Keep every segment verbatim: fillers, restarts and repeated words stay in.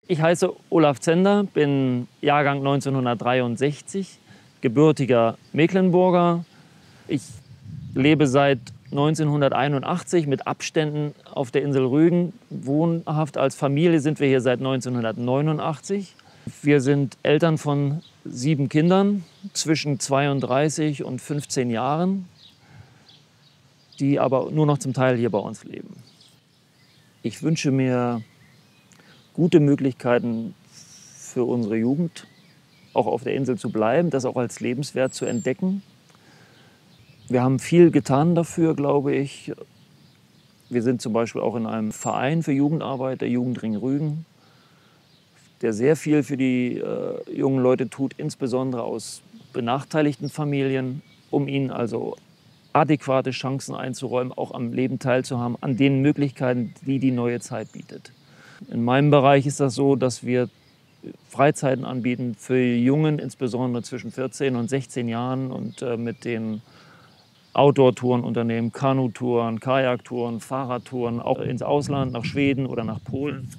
Ich heiße Olaf Zender, bin Jahrgang neunzehnhundertdreiundsechzig, gebürtiger Mecklenburger. Ich lebe seit neunzehnhunderteinundachtzig mit Abständen auf der Insel Rügen. Wohnhaft als Familie sind wir hier seit neunzehnhundertneunundachtzig. Wir sind Eltern von sieben Kindern zwischen zweiunddreißig und fünfzehn Jahren, die aber nur noch zum Teil hier bei uns leben. Ich wünsche mir gute Möglichkeiten für unsere Jugend, auch auf der Insel zu bleiben, das auch als lebenswert zu entdecken. Wir haben viel getan dafür, glaube ich. Wir sind zum Beispiel auch in einem Verein für Jugendarbeit, der Jugendring Rügen, der sehr viel für die äh, jungen Leute tut, insbesondere aus benachteiligten Familien, um ihnen also adäquate Chancen einzuräumen, auch am Leben teilzuhaben, an den Möglichkeiten, die die neue Zeit bietet. In meinem Bereich ist das so, dass wir Freizeiten anbieten für Jungen, insbesondere zwischen vierzehn und sechzehn Jahren, und äh, mit den Outdoor-Touren unternehmen, Kanutouren, Kajaktouren, Fahrradtouren, auch ins Ausland, nach Schweden oder nach Polen.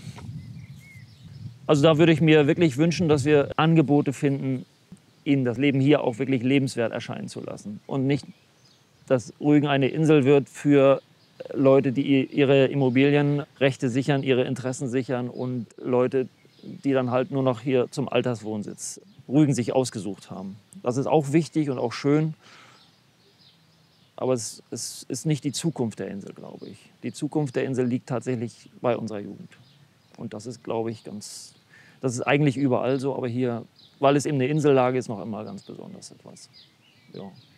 Also da würde ich mir wirklich wünschen, dass wir Angebote finden, ihnen das Leben hier auch wirklich lebenswert erscheinen zu lassen. Und nicht, dass Rügen eine Insel wird für Leute, die ihre Immobilienrechte sichern, ihre Interessen sichern, und Leute, die dann halt nur noch hier zum Alterswohnsitz Rügen sich ausgesucht haben. Das ist auch wichtig und auch schön, aber es, es ist nicht die Zukunft der Insel, glaube ich. Die Zukunft der Insel liegt tatsächlich bei unserer Jugend. Und das ist, glaube ich, ganz, das ist eigentlich überall so, aber hier, weil es eben eine Insellage ist, noch immer ganz besonders etwas. Ja.